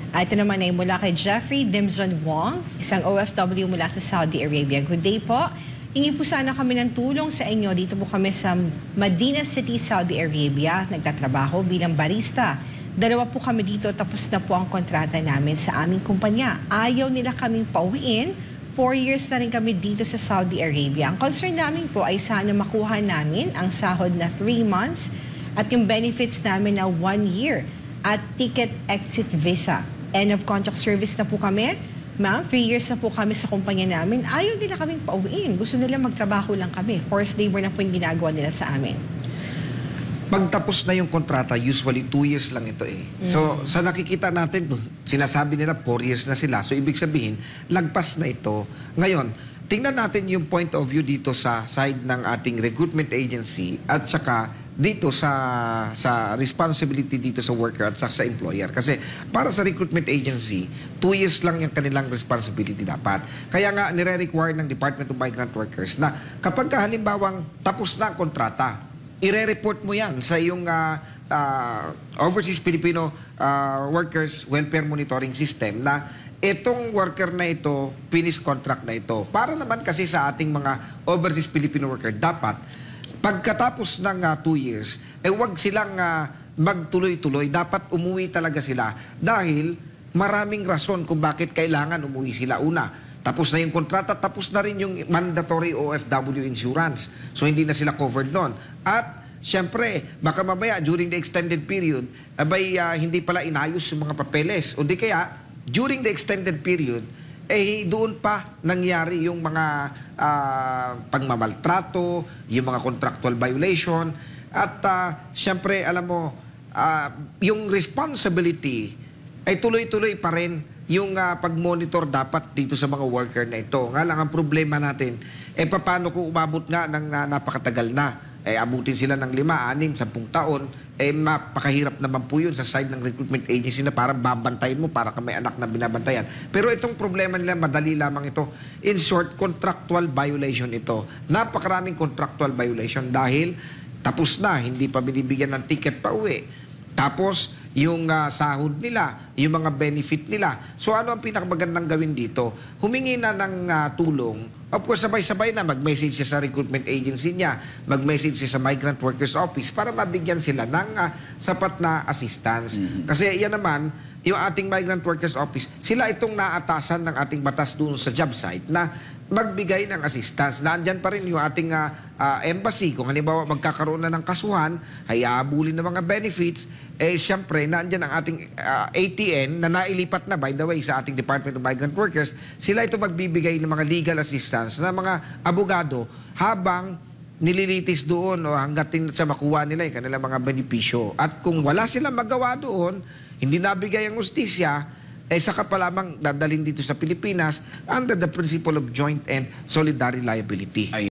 At ito naman ay mula kay Jeffrey Dimson Wong, isang OFW mula sa Saudi Arabia. Good day po. Hingi po sana kami ng tulong sa inyo. Dito po kami sa Medina City, Saudi Arabia. Nagtatrabaho bilang barista. 2 po kami dito, tapos na po ang kontrata namin sa aming kumpanya. Ayaw nila kaming pauwiin. 4 years na rin kami dito sa Saudi Arabia. Ang concern namin po ay sana makuha namin ang sahod na 3 months at yung benefits namin na 1 year at ticket exit visa. End of contract service na po kami. Ma'am, 3 years na po kami sa kumpanya namin. Ayaw nila kaming pauwiin. Gusto nila magtrabaho lang kami. Forced labor na po yung ginagawa nila sa amin. Pagtapos na yung kontrata, usually 2 years lang ito eh. So, sa nakikita natin, sinasabi nila 4 years na sila. So, ibig sabihin, lagpas na ito. Ngayon, tingnan natin yung point of view dito sa side ng ating recruitment agency at saka dito sa responsibility dito sa worker at sa employer. Kasi para sa recruitment agency, 2 years lang yung kanilang responsibility dapat. Kaya nga, nire-require ng Department of Migrant Workers na kapag halimbawang tapos na ang kontrata, ire-report mo yan sa iyong Overseas Filipino Workers Welfare Monitoring System na itong worker na ito, finish contract na ito. Para naman kasi sa ating mga Overseas Filipino worker, dapat pagkatapos ng 2 years, wag silang magtuloy-tuloy. Dapat umuwi talaga sila dahil maraming rason kung bakit kailangan umuwi sila. Una, tapos na yung kontrata, tapos na rin yung mandatory OFW insurance. So, hindi na sila covered doon. At, syempre, baka mamaya, during the extended period, hindi pala inayos yung mga papeles. O di kaya, during the extended period, doon pa nangyari yung mga pagmamaltrato, yung mga contractual violation. At, syempre, alam mo, yung responsibility ay tuloy-tuloy pa rin yung pag-monitor dapat dito sa mga worker na ito. Nga lang ang problema natin, paano kung umabot nga ng napakatagal na? Abutin sila ng 5, 6, 10 taon, mapakahirap naman po yun sa side ng recruitment agency na parang babantayin mo para ka may anak na binabantayan. Pero itong problema nila, madali lamang ito. In short, contractual violation ito. Napakaraming contractual violation dahil tapos na, hindi pa binibigyan ng ticket pa uwi. Tapos, yung sahod nila, yung mga benefit nila. So, ano ang pinakamagandang gawin dito? Humingi na ng tulong. Of course, sabay-sabay na mag-message siya sa recruitment agency niya, mag-message siya sa Migrant Workers Office para mabigyan sila ng sapat na assistance. Kasi yan naman, yung ating Migrant Workers Office, sila itong naatasan ng ating batas doon sa job site na magbigay ng assistance. Naandyan pa rin yung ating embassy. Kung halimbawa magkakaroon na ng kasuhan, ay aabulin ng mga benefits, siyempre, naandyan ang ating ATN na nailipat na, by the way, sa ating Department of Migrant Workers. Sila ito magbibigay ng mga legal assistance na mga abogado habang nililitis doon o hanggat sa makuha nila yung kanilang mga benepisyo. At kung wala silang magawa doon, hindi nabigay ang ustisya, saka pa lamang dadalhin dito sa Pilipinas under the principle of joint and solidary liability.